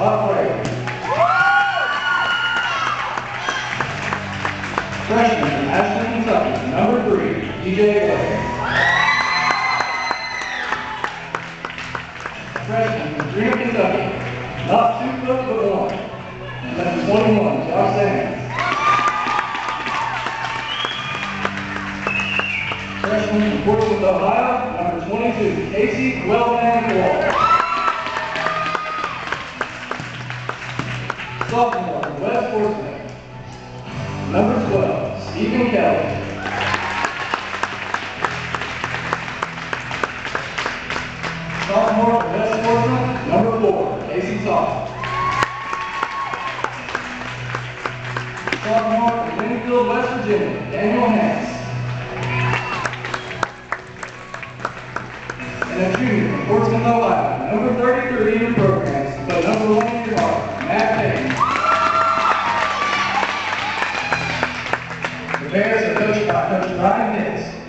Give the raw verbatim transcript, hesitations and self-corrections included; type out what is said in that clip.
top player. Freshman from Ashland, Kentucky, number three, D J Blair. Freshman from Greenville, Kentucky, not two foot but one, number twenty-one, Josh Sanders. Freshman from Portsmouth, Ohio, number twenty-two, Casey Wellman Wall. Sophomore from West Portsmouth, number twelve, Stephen Kelly. Sophomore from West Portsmouth, number four, Casey Todd. Sophomore from Winfield, West Virginia, Daniel Hance. And a junior from Portsmouth, Ohio, number thirty-three in your programs, but number one in your heart, Matt Payne. The Bears are coached by Coach Ryan Hicks.